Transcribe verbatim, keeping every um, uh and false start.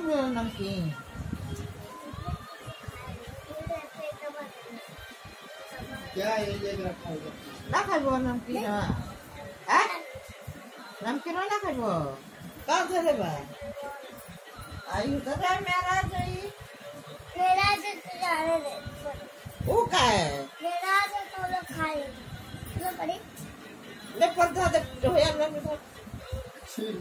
नमकीन क्या ये ये रखा है ना खाइबो नमकीन है नमकीन ना खाइबो का करे बा आयु तो रे मेरा जई मेरा से तो जाने दे ओ का है मेरा से तो लोग खाए लो पड़ी ले पड़ता दे होया ले